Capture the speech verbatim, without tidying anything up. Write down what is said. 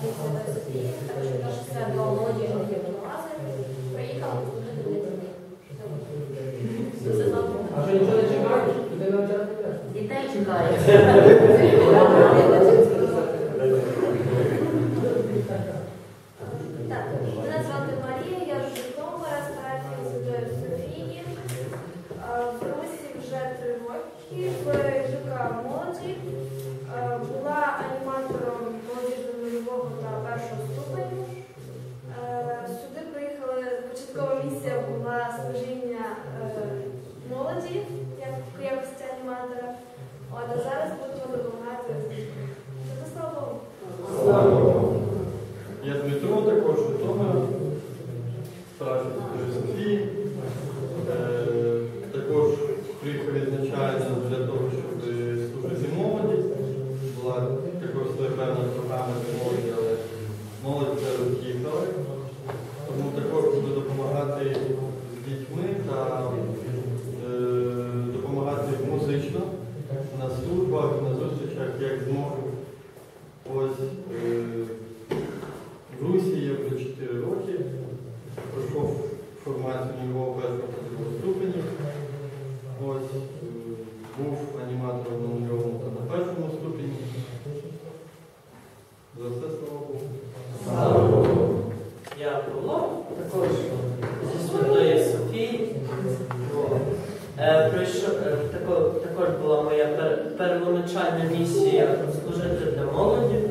від Святої Софії, також наш це до молодіжних гімназій, приїхала послужити для дітей. А що нічого не чекаєш? Куди навчати йдеш? Дітей чекають. Так, мене звати Марія, я з Житомира, з парафії Святої Софії. В Русі вже три роки, в ЖК «Молоді». Була аніматором молодіжного нульового та першого ступеню. Сюди приїхали, початкова місія була служіння молоді, як в якості аніматора. От, а зараз будемо допомагати. Це слава Богу. Я Дмитро, також Житомир, старший Святої Софії. Також приїхав відзначається для того, щоб служити молоді. Була також своя певна програма для молоді, але молодь це роз'їхала. Тому також буду допомагати з дітьми та е, допомагати музично на службах, на зустрічах, як зможу. Ось е, в Русі я вже чотири роки, пройшов формацію нульового першого та другого ступенів. Ось е, був аніматором на нульовому та на першому ступені. За все слава Богу. Слава Богу. Я Павло, також зі Святої Софії. Е, прийшов, е, тако, також була моя пер, первоначальна місія служити для молоді.